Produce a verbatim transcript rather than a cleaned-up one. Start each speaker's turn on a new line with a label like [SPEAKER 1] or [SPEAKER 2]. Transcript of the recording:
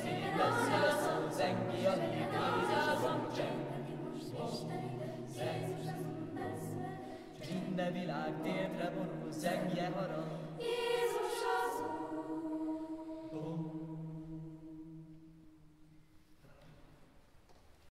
[SPEAKER 1] szép lesz a szó, zengi a népéz és a zongcseng. Minden világ térdre vonul, zengje harang.